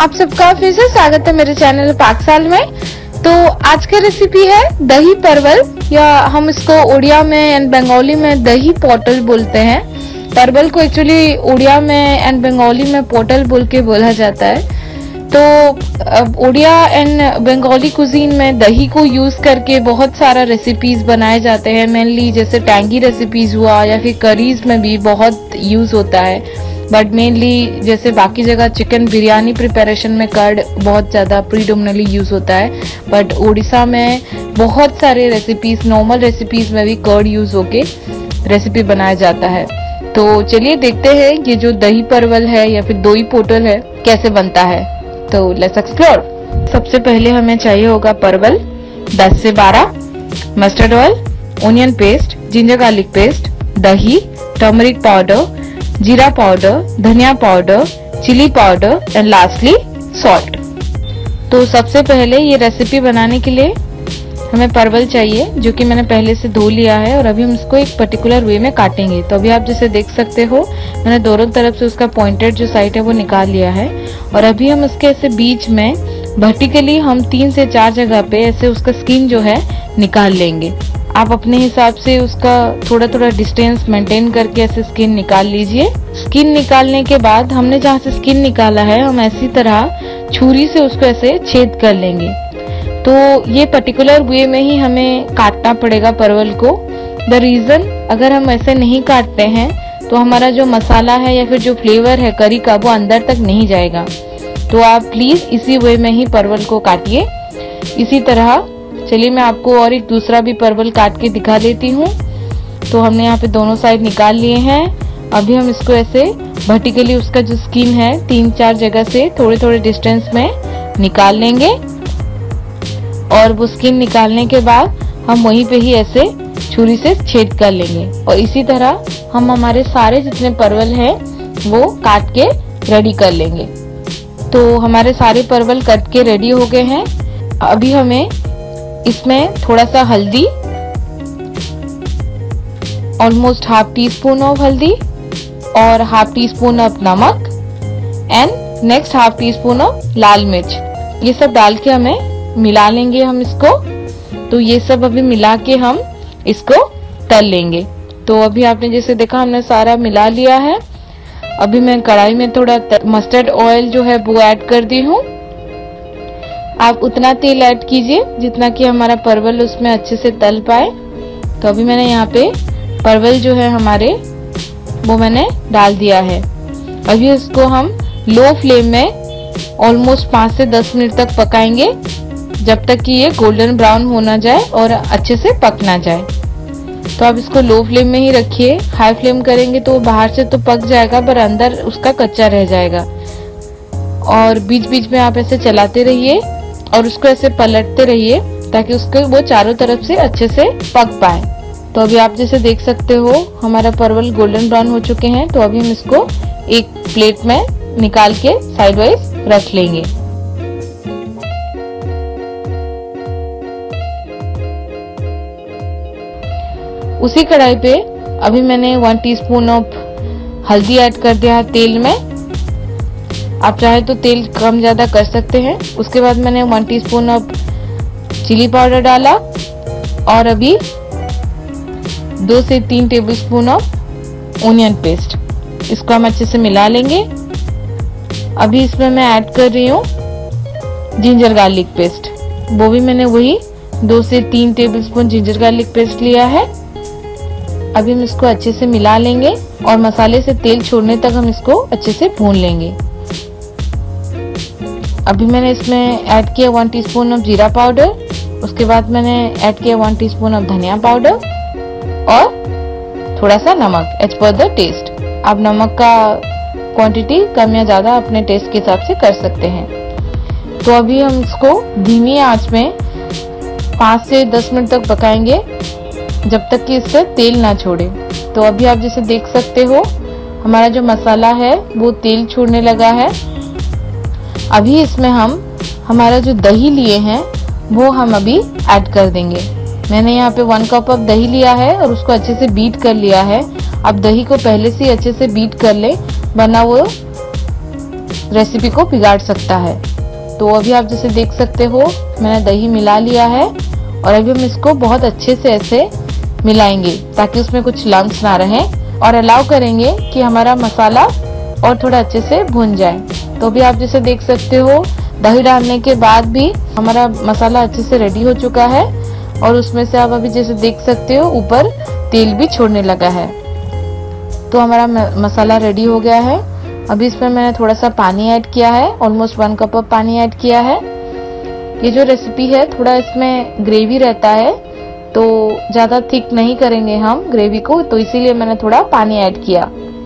आप सबका फिर से स्वागत है मेरे चैनल पाकसाल में। तो आज की रेसिपी है दही परवल, या हम इसको उड़िया में एंड बंगाली में दही पोटल बोलते हैं। परवल को एक्चुअली उड़िया में एंड बंगाली में पोटल बोल के बोला जाता है। तो उड़िया एंड बंगाली कुजीन में दही को यूज करके बहुत सारा रेसिपीज बनाए जाते हैं। मेनली जैसे टैंगी रेसिपीज हुआ या फिर करीज में भी बहुत यूज होता है। बट मेनली जैसे बाकी जगह चिकन बिरयानी प्रिपरेशन में कर्ड बहुत ज़्यादा प्रीडोमिनेटली यूज़ होता है, बट उड़ीसा में बहुत सारे रेसिपीज, नॉर्मल रेसिपीज में भी कर्ड यूज़ होके रेसिपी बनाया जाता है। तो चलिए देखते हैं ये जो दही परवल है या फिर दही पोटल है कैसे बनता है। तो लेट्स एक्सप्लोर। सबसे पहले हमें चाहिए होगा परवल 10 से 12, mustard oil, onion paste, ginger garlic paste, दही, टर्मरिक पाउडर, जीरा पाउडर, धनिया powder, chilli powder and lastly salt. तो सबसे पहले ये रेसिपी बनाने के लिए हमें परवल चाहिए, जो कि मैंने पहले से धो लिया है और अभी हम इसको एक पर्टिकुलर वे में काटेंगे। तो अभी आप जैसे देख सकते हो मैंने दोनों तरफ से उसका पॉइंटेड जो साइड है वो निकाल लिया है। और अभी हम इसके ऐसे बीच में वर्टिकली हम 3 से 4 जगह पे ऐसे उसका स्किन जो है निकाल लेंगे। आप अपने हिसाब से उसका थोड़ा थोड़ा डिस्टेंस मेंटेन करके ऐसे स्किन निकाल लीजिए। स्किन निकालने के बाद हमने जहाँ से स्किन निकाला है हम ऐसी तरह छुरी से उसको ऐसे छेद कर लेंगे। तो ये पर्टिकुलर वे में ही हमें काटना पड़ेगा परवल को। द रीजन, अगर हम ऐसे नहीं काटते हैं तो हमारा जो मसाला है या फिर जो फ्लेवर है करी का वो अंदर तक नहीं जाएगा। तो आप प्लीज इसी वे में ही परवल को काटिए। इसी तरह चलिए मैं आपको और एक दूसरा भी परवल काट के दिखा देती हूँ। तो हमने यहाँ पे दोनों साइड निकाल लिए हैं। अभी हम इसको ऐसे वर्टिकली उसका जो स्किन है 3-4 जगह से थोड़े थोड़े डिस्टेंस में निकाल लेंगे। और वो स्किन निकालने के बाद हम वहीं पे ही ऐसे छुरी से छेद कर लेंगे। और इसी तरह हम हमारे सारे जितने परवल हैं वो काट के रेडी कर लेंगे। तो हमारे सारे परवल कट के रेडी हो गए हैं। अभी हमें इसमें थोड़ा सा हल्दी, almost half teaspoon of हल्दी और हाफ टी स्पून ऑफ नमक and next half teaspoon of लाल मिर्च, ये सब डाल के हमें मिला लेंगे हम इसको। तो ये सब अभी मिला के हम इसको तल लेंगे। तो अभी आपने जैसे देखा हमने सारा मिला लिया है। अभी मैं कढ़ाई में थोड़ा मस्टर्ड ऑयल जो है वो ऐड कर दी हूँ। आप उतना तेल ऐड कीजिए जितना कि हमारा परवल उसमें अच्छे से तल पाए। तो अभी मैंने यहाँ पे परवल जो है हमारे वो मैंने डाल दिया है। अभी इसको हम लो फ्लेम में ऑलमोस्ट 5 से 10 मिनट तक पकाएंगे, जब तक कि ये गोल्डन ब्राउन हो ना जाए और अच्छे से पक ना जाए। तो आप इसको लो फ्लेम में ही रखिए। हाई फ्लेम करेंगे तो बाहर से तो पक जाएगा पर अंदर उसका कच्चा रह जाएगा। और बीच बीच में आप ऐसे चलाते रहिए और उसको ऐसे पलटते रहिए ताकि उसको वो चारों तरफ से अच्छे से पक पाए। तो अभी आप जैसे देख सकते हो हमारा परवल गोल्डन ब्राउन हो चुके हैं। तो अभी हम इसको एक प्लेट में निकाल के साइड वाइज रख लेंगे। उसी कढ़ाई पे अभी मैंने 1 टीस्पून ऑफ हल्दी ऐड कर दिया है तेल में। आप चाहे तो तेल कम ज्यादा कर सकते हैं। उसके बाद मैंने 1 टीस्पून ऑफ चिली पाउडर डाला और अभी 2 से 3 टेबलस्पून ऑफ ओनियन पेस्ट, इसको हम अच्छे से मिला लेंगे। अभी इसमें मैं ऐड कर रही हूँ जिंजर गार्लिक पेस्ट। वो भी मैंने वही 2 से 3 टेबलस्पून जिंजर गार्लिक पेस्ट लिया है। अभी हम इसको अच्छे से मिला लेंगे और मसाले से तेल छोड़ने तक हम इसको अच्छे से भून लेंगे। अभी मैंने इसमें ऐड किया 1 टीस्पून ऑफ जीरा पाउडर। उसके बाद मैंने ऐड किया 1 टीस्पून ऑफ धनिया पाउडर और थोड़ा सा नमक एज पर द टेस्ट। आप नमक का क्वांटिटी कम या ज्यादा अपने टेस्ट के हिसाब से कर सकते हैं। तो अभी हम इसको धीमी आंच में 5 से 10 मिनट तक पकाएंगे, जब तक कि इससे तेल ना छोड़े। तो अभी आप जैसे देख सकते हो हमारा जो मसाला है वो तेल छोड़ने लगा है। अभी इसमें हम हमारा जो दही लिए हैं वो हम अभी ऐड कर देंगे। मैंने यहाँ पे 1 कप ऑफ दही लिया है और उसको अच्छे से बीट कर लिया है। आप दही को पहले से अच्छे से बीट कर ले, वरना वो रेसिपी को बिगाड़ सकता है। तो अभी आप जैसे देख सकते हो मैंने दही मिला लिया है और अभी हम इसको बहुत अच्छे से ऐसे मिलाएंगे ताकि उसमें कुछ लम्स ना रहे और अलाउ करेंगे कि हमारा मसाला और थोड़ा अच्छे से भुन जाए। तो अभी आप जैसे देख सकते हो दही डालने के बाद भी हमारा मसाला अच्छे से रेडी हो चुका है और उसमें से आप अभी जैसे देख सकते हो ऊपर तेल भी छोड़ने लगा है। तो हमारा मसाला रेडी हो गया है। अभी इसमें मैंने थोड़ा सा पानी ऐड किया है, ऑलमोस्ट 1 कप ऑफ पानी ऐड किया है। ये जो रेसिपी है थोड़ा इसमें ग्रेवी रहता है तो ज्यादा थिक नहीं करेंगे हम ग्रेवी को, तो इसीलिए मैंने थोड़ा पानी ऐड किया।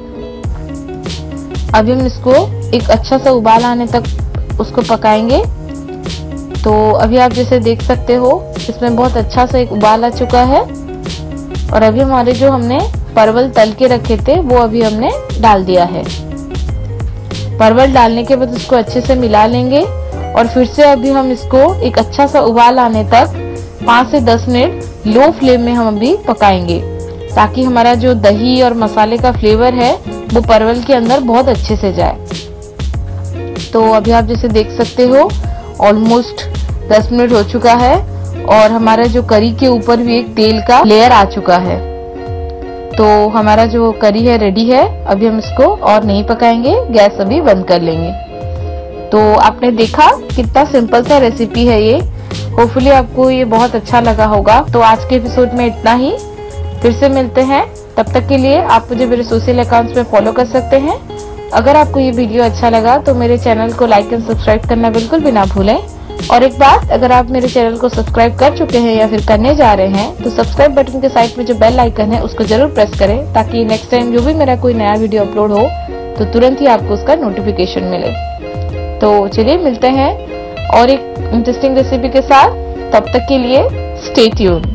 अभी हम इसको एक अच्छा सा उबाल आने तक उसको पकाएंगे। तो अभी आप जैसे देख सकते हो इसमें बहुत अच्छा सा एक उबाल आ चुका है और अभी हमारे जो हमने परवल तल के रखे थे वो अभी हमने डाल दिया है। परवल डालने के बाद इसको अच्छे से मिला लेंगे और फिर से अभी हम इसको एक अच्छा सा उबाल आने तक 5 से 10 मिनट लो फ्लेम में हम अभी पकाएंगे ताकि हमारा जो दही और मसाले का फ्लेवर है वो परवल के अंदर बहुत अच्छे से जाए। तो अभी आप जैसे देख सकते हो ऑलमोस्ट 10 मिनट हो चुका है और हमारा जो करी के ऊपर भी एक तेल का लेयर आ चुका है। तो हमारा जो करी है रेडी है। अभी हम इसको और नहीं पकाएंगे, गैस अभी बंद कर लेंगे। तो आपने देखा कितना सिंपल सा रेसिपी है ये। होपफुली आपको ये बहुत अच्छा लगा होगा। तो आज के एपिसोड में इतना ही, फिर से मिलते हैं। तब तक के लिए आप मुझे मेरे सोशल अकाउंट्स में फॉलो कर सकते हैं। अगर आपको ये वीडियो अच्छा लगा तो मेरे चैनल को लाइक एंड सब्सक्राइब करना बिल्कुल भी ना भूलें। और एक बात, अगर आप मेरे चैनल को सब्सक्राइब कर चुके हैं या फिर करने जा रहे हैं तो सब्सक्राइब बटन के साइड में जो बेल आइकन है उसको जरूर प्रेस करें ताकि नेक्स्ट टाइम जो भी मेरा कोई नया वीडियो अपलोड हो तो तुरंत ही आपको उसका नोटिफिकेशन मिले। तो चलिए मिलते हैं और एक इंटरेस्टिंग रेसिपी के साथ। तब तक के लिए स्टे ट्यून्ड।